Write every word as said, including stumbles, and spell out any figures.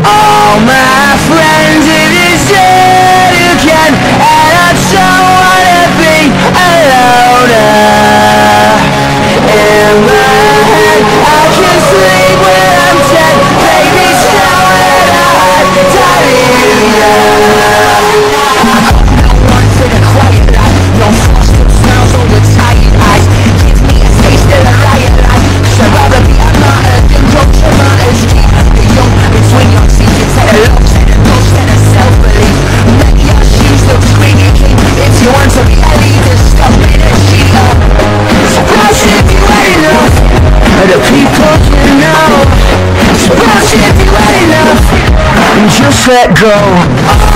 All my friends, it is you who can, and I don't wanna be alone. In my head, I can sleep when I'm dead. Baby, showing a hot diarrhea. No one for the quiet life, no frosted smiles or the tired eyes. Give me a taste of the riot life. I'd rather be a martyr than coach a martyr's keep. The young between your teeth, you take a look and a ghost and a self-belief. Make your shoes look squeaky clean. If you want to be a leader, stop being a cheater. Surprise if you ain't enough. The people you know. Surprise if you ain't enough. And just let go.